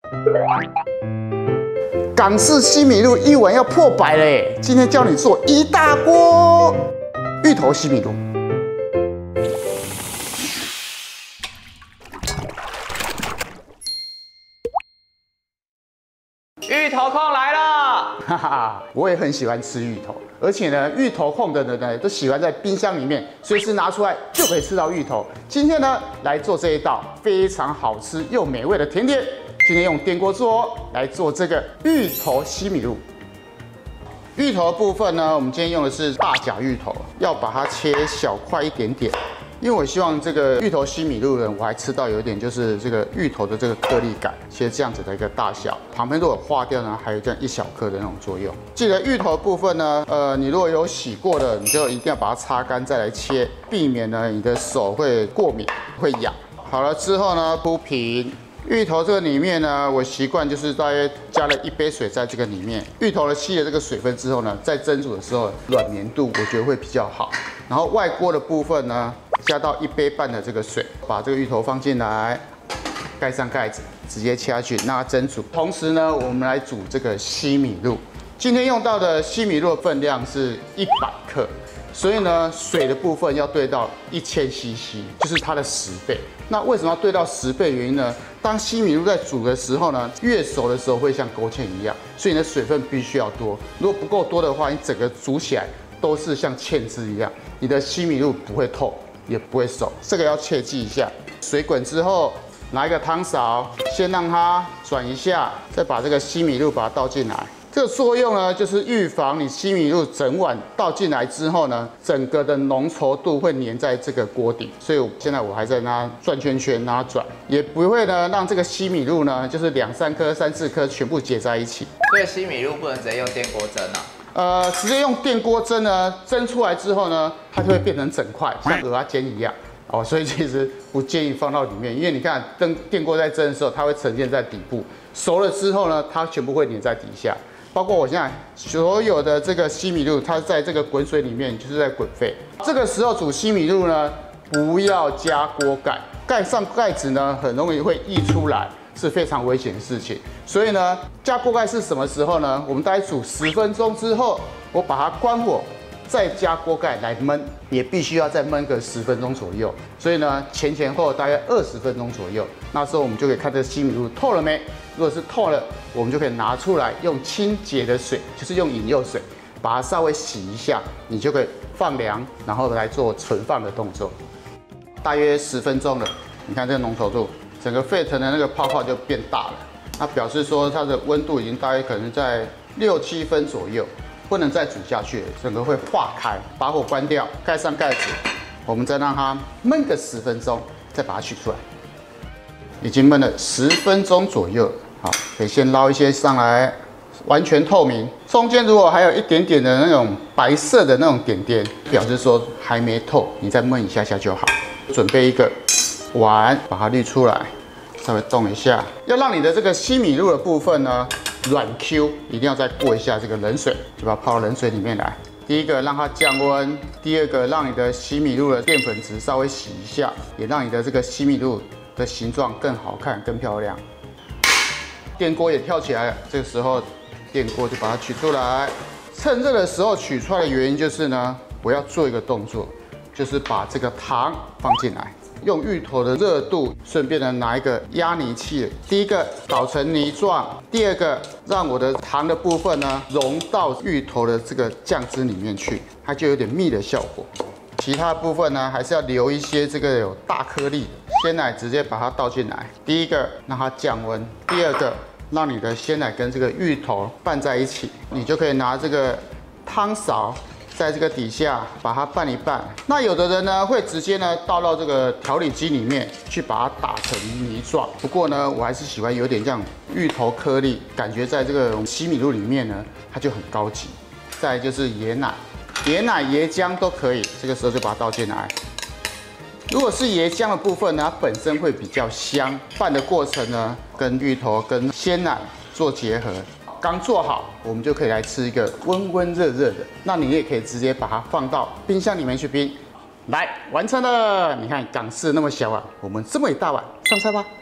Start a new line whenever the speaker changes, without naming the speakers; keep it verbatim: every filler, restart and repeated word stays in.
港式西米露一碗要破百嘞！今天教你做一大锅芋头西米露。
芋头控来了！
哈哈，我也很喜欢吃芋头，而且呢，芋头控的人呢都喜欢在冰箱里面随时拿出来就可以吃到芋头。今天呢，来做这一道非常好吃又美味的甜点。今天用电锅做哦，来做这个芋头西米露。芋头的部分呢，我们今天用的是大甲芋头，要把它切小块一点点。因为我希望这个芋头西米露呢，我还吃到有一点就是这个芋头的这个颗粒感，切这样子的一个大小，旁边如果化掉呢，还有这样一小颗的那种作用。记得芋头部分呢，呃，你如果有洗过的，你就一定要把它擦干再来切，避免呢你的手会过敏会痒。好了之后呢，铺平。芋头这个里面呢，我习惯就是大约加了一杯水在这个里面，芋头呢吸了这个水分之后呢，在蒸煮的时候软绵度我觉得会比较好。然后外锅的部分呢，加到一杯半的这个水，把这个芋头放进来，盖上盖子，直接切下去让它蒸煮。同时呢，我们来煮这个西米露。今天用到的西米露的分量是一百克。所以呢，水的部分要兑到一千 C C， 就是它的十倍。那为什么要兑到十倍？原因呢，当西米露在煮的时候呢，越熟的时候会像勾芡一样，所以你的水分必须要多。如果不够多的话，你整个煮起来都是像芡汁一样，你的西米露不会透，也不会熟。这个要切记一下。水滚之后，拿一个汤勺，先让它转一下，再把这个西米露把它倒进来。这个作用呢，就是预防你西米露整碗倒进来之后呢，整个的浓稠度会粘在这个锅底，所以现在我还在让它转圈圈，让它转，也不会呢让这个西米露呢，就是两三颗、三四颗全部结在一起。
所以西米露不能直接用电锅蒸啊？
呃，直接用电锅蒸呢，蒸出来之后呢，它就会变成整块，像蚵仔煎一样。哦，所以其实不建议放到里面，因为你看灯电锅在蒸的时候，它会呈现在底部，熟了之后呢，它全部会粘在底下。包括我现在所有的这个西米露，它在这个滚水里面就是在滚沸。这个时候煮西米露呢，不要加锅盖，盖上盖子呢，很容易会溢出来，是非常危险的事情。所以呢，加锅盖是什么时候呢？我们大概煮十分钟之后，我把它关火，再加锅盖来焖，也必须要再焖个十分钟左右。所以呢，前前后大约二十分钟左右，那时候我们就可以看这西米露透了没。如果是透了，我们就可以拿出来用清洁的水，就是用饮用水，把它稍微洗一下，你就可以放凉，然后来做存放的动作。大约十分钟了，你看这个浓稠度，整个沸腾的那个泡泡就变大了，那表示说它的温度已经大约可能在六七分左右，不能再煮下去了，整个会化开。把火关掉，盖上盖子，我们再让它焖个十分钟，再把它取出来。已经焖了十分钟左右。好，可以先捞一些上来，完全透明。中间如果还有一点点的那种白色的那种点点，表示说还没透，你再焖一下下就好。准备一个碗，把它滤出来，稍微动一下，要让你的这个西米露的部分呢软 Q， 一定要再过一下这个冷水，就把它泡到冷水里面来。第一个让它降温，第二个让你的西米露的淀粉质稍微洗一下，也让你的这个西米露的形状更好看、更漂亮。电锅也跳起来了，这个时候电锅就把它取出来。趁热的时候取出来的原因就是呢，我要做一个动作，就是把这个糖放进来，用芋头的热度，顺便呢拿一个压泥器，第一个捣成泥状，第二个让我的糖的部分呢融到芋头的这个酱汁里面去，它就有点蜜的效果。其他的部分呢，还是要留一些这个有大颗粒的鲜奶，直接把它倒进来。第一个让它降温，第二个让你的鲜奶跟这个芋头拌在一起，你就可以拿这个汤勺在这个底下把它拌一拌。那有的人呢会直接呢倒到这个调理机里面去把它打成泥状。不过呢，我还是喜欢有点像芋头颗粒，感觉在这个西米露里面呢，它就很高级。再来就是椰奶。椰奶、椰浆都可以，这个时候就把它倒进来。如果是椰浆的部分呢，它本身会比较香，拌的过程呢，跟芋头跟鲜奶做结合。刚做好，我们就可以来吃一个温温热热的。那你也可以直接把它放到冰箱里面去冰。来，完成了！你看港式那么小碗，我们这么一大碗，上菜吧。